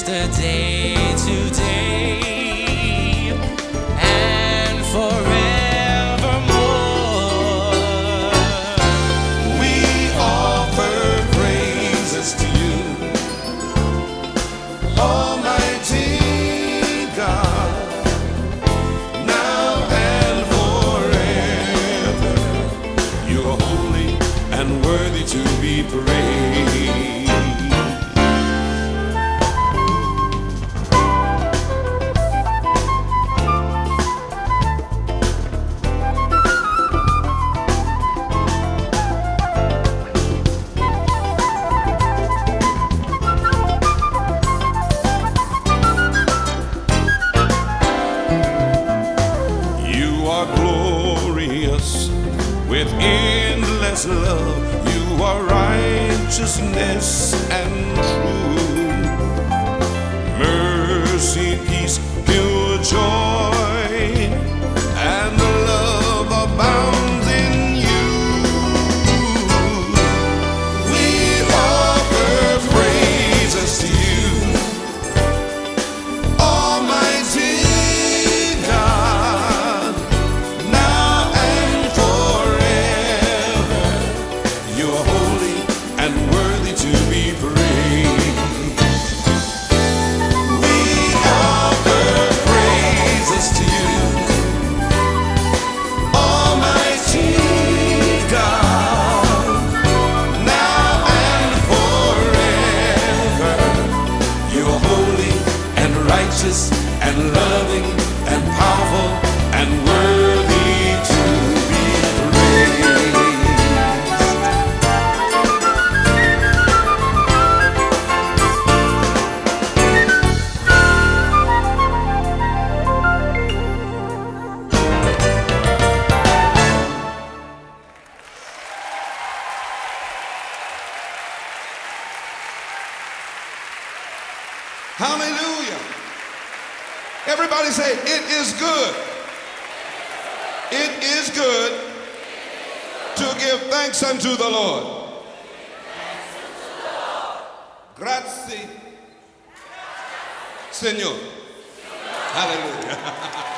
yesterday, today, and forevermore. We offer praises to you, Almighty God, now and forever. You are holy and worthy to be praised. With endless love, you are righteousness and truth, mercy, peace, pure joy, and the love abounds in you. We offer praises to you, Almighty God, now and forever. You are holy and worthy to be praised. We offer praises to you, Almighty God, now and forever. You are holy and righteous and loving and powerful and worthy to be praised. Hallelujah. Everybody say, it is good. It is good to give thanks unto the Lord. Grazie, Señor. Hallelujah.